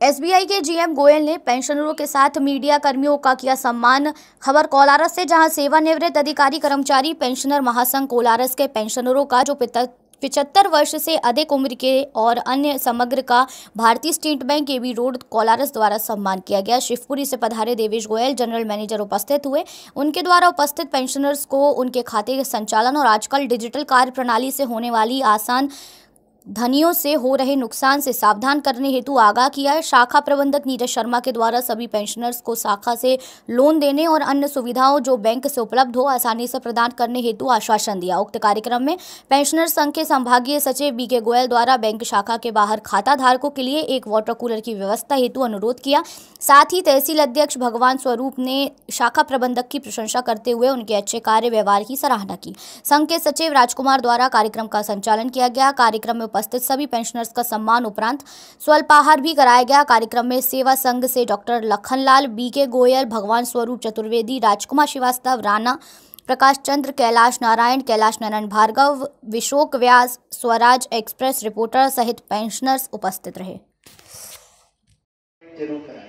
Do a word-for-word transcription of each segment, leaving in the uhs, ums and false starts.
SBI के GM Goyal ने पेंशनरों के साथ मीडिया कर्मियों का किया सम्मान। खबर कोलारस से, जहां सेवानिवृत्त अधिकारी कर्मचारी पेंशनर महासंघ कोलारस के पेंशनरों का जो पिचहत्तर वर्ष से अधिक उम्र के और अन्य समग्र का भारतीय state bank KB road Kolaras द्वारा सम्मान किया गया। शिवपुरी से पधारे देवेश गोयल जनरल मैनेजर उपस्थित हुए। उनके द्वारा उपस्थित पेंशनर्स को उनके खाते के संचालन और आजकल डिजिटल कार्य प्रणाली से होने वाली आसान धनियों से हो रहे नुकसान से सावधान करने हेतु आगाह किया है। शाखा प्रबंधक नीरज शर्मा के द्वारा सभी पेंशनर्स को शाखा से लोन देने और अन्य सुविधाओं जो बैंक से उपलब्ध हो आसानी से प्रदान करने हेतु आश्वासन दिया। उक्त कार्यक्रम में पेंशनर संघ के संभागीय सचिव बी के गोयल द्वारा बैंक शाखा के बाहर खाता धारकों के लिए एक वाटर कूलर की व्यवस्था हेतु अनुरोध किया। साथ ही तहसील अध्यक्ष भगवान स्वरूप ने शाखा प्रबंधक की प्रशंसा करते हुए उनके अच्छे कार्य व्यवहार की सराहना की। संघ के सचिव राजकुमार द्वारा कार्यक्रम का संचालन किया गया। कार्यक्रम में उपस्थित सभी पेंशनर्स का सम्मान उपरांत स्वल्पाहार भी कराया गया। कार्यक्रम में सेवा संघ से डॉक्टर लखनलाल, बी के गोयल, भगवान स्वरूप चतुर्वेदी, राजकुमार श्रीवास्तव, राणा प्रकाश चंद्र, कैलाश नारायण, कैलाश नारायण भार्गव, विशोक व्यास, स्वराज एक्सप्रेस रिपोर्टर सहित पेंशनर्स उपस्थित रहे। जरूर कराइए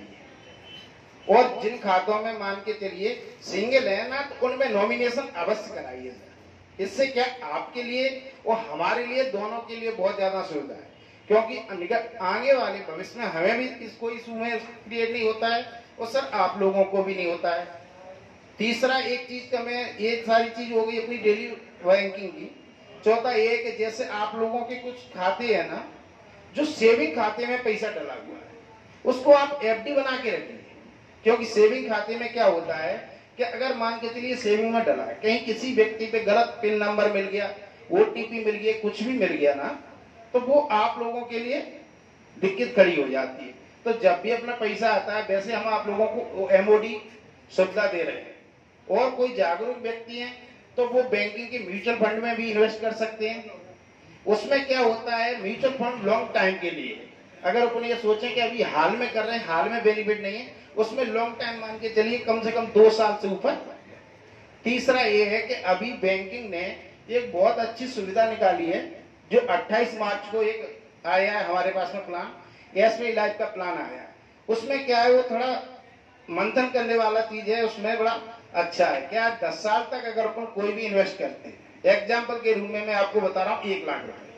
और जिन खातों में मान के चलिए सिंगल है ना, तो उनमें नॉमिनेशन अवश्य कराइए। इससे क्या आपके लिए और हमारे लिए, दोनों के लिए बहुत ज्यादा सुविधा है, क्योंकि आगे वाले भविष्य में हमें भी इसको इशू में क्रिएट नहीं होता है और सर आप लोगों को भी नहीं होता है। तीसरा एक चीज का मैं, ये सारी चीज हो गई अपनी डेली बैंकिंग की। चौथा ये कि जैसे आप लोगों के कुछ खाते हैं ना, जो सेविंग खाते में पैसा डला हुआ है, उसको आप एफडी बना के रखिए। क्योंकि सेविंग खाते में क्या होता है कि अगर मान के चलिए सेविंग में डला है, कहीं किसी व्यक्ति पे गलत पिन नंबर मिल गया, ओटीपी मिल गया, कुछ भी मिल गया ना, तो वो आप लोगों के लिए दिक्कत खड़ी हो जाती है। तो जब भी अपना पैसा आता है, वैसे हम आप लोगों को एमओडी सुविधा दे रहे हैं। और कोई जागरूक व्यक्ति है तो वो बैंकिंग के म्यूचुअल फंड में भी इन्वेस्ट कर सकते हैं। उसमें क्या होता है, म्यूचुअल फंड लॉन्ग टाइम के लिए, अगर अपन ये सोचें कि अभी हाल में कर रहे हैं, हाल में बेनिफिट नहीं है, उसमें लॉन्ग टाइम मान के चलिए कम से कम दो साल से ऊपर। तीसरा ये है कि अभी बैंकिंग ने एक बहुत अच्छी सुविधा निकाली है, जो अट्ठाईस मार्च को एक आया है हमारे पास में प्लान, एसबीआई लाइफ का प्लान आया। उसमें क्या है, वो थोड़ा मंथन करने वाला चीज है, उसमें बड़ा अच्छा है। क्या दस साल तक अगर अपन कोई भी इन्वेस्ट करते हैं, एग्जाम्पल के रूप में मैं आपको बता रहा हूँ, एक लाख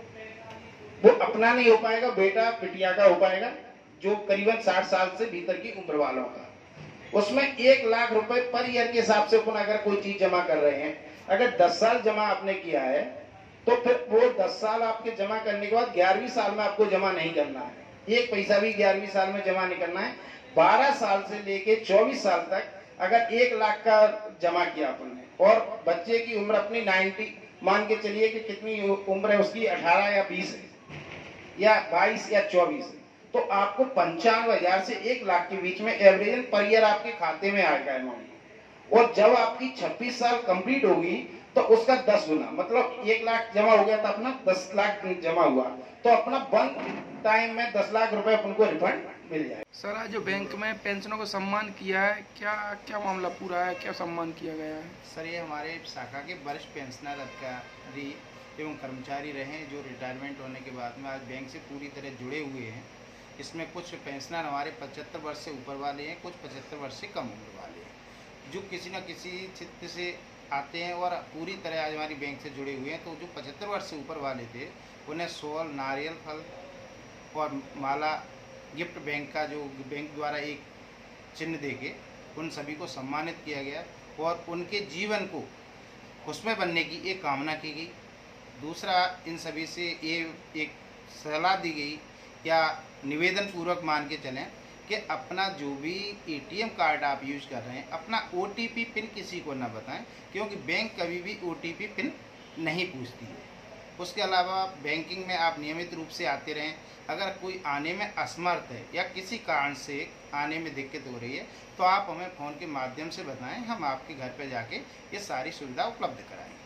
रुपए वो अपना नहीं हो पाएगा, बेटा पिटिया का हो पाएगा, जो करीबन साठ साल से भीतर की उम्र वालों का। उसमें एक लाख रुपए पर ईयर के हिसाब से अपन अगर कोई चीज जमा कर रहे हैं, अगर दस साल जमा आपने किया है, तो फिर वो दस साल आपके जमा करने के बाद ग्यारहवीं साल में आपको जमा नहीं करना है, एक पैसा भी ग्यारहवीं साल में जमा नहीं करना है। बारह साल से लेके चौबीस साल तक अगर एक लाख का जमा किया अपन ने, और बच्चे की उम्र अपनी नाइन्टी मान के चलिए कि कितनी उम्र है उसकी, अठारह या बीस है या बाईस या चौबीस, तो आपको पंचानवे हजार से एक लाख के बीच में एवरेज पर ईयर आपके खाते में आएगा अमाउंट। और जब आपकी छब्बीस साल कंप्लीट होगी तो उसका दस गुना, मतलब एक लाख जमा हो गया था अपना, दस लाख जमा हुआ, तो अपना वन टाइम में दस लाख रुपए अपन को रिफंड मिल जाए। सर, आज जो बैंक में पेंशनों को सम्मान किया है, क्या क्या मामला पूरा है, क्या सम्मान किया गया है? सर, ये हमारे शाखा के वरिष्ठ पेंशनर अधिकारी एवं कर्मचारी रहे जो रिटायरमेंट होने के बाद में आज बैंक से पूरी तरह जुड़े हुए हैं। इसमें कुछ पेंशनर हमारे पचहत्तर वर्ष से ऊपर वाले हैं, कुछ पचहत्तर वर्ष से कम उम्र वाले हैं, जो किसी न किसी क्षेत्र से आते हैं और पूरी तरह आज हमारी बैंक से जुड़े हुए हैं। तो जो पचहत्तर वर्ष से ऊपर वाले थे उन्हें सोल, नारियल फल और माला गिफ्ट बैंक का, जो बैंक द्वारा एक चिन्ह देके उन सभी को सम्मानित किया गया और उनके जीवन को खुशमय बनने की एक कामना की गई। दूसरा, इन सभी से ये एक सलाह दी गई या निवेदन पूर्वक मान के चलें कि अपना जो भी एटीएम कार्ड आप यूज़ कर रहे हैं, अपना ओटीपी पिन किसी को ना बताएं, क्योंकि बैंक कभी भी ओटीपी पिन नहीं पूछती है। उसके अलावा बैंकिंग में आप नियमित रूप से आते रहें। अगर कोई आने में असमर्थ है या किसी कारण से आने में दिक्कत हो रही है, तो आप हमें फ़ोन के माध्यम से बताएं, हम आपके घर पर जाके ये सारी सुविधा उपलब्ध कराएंगे।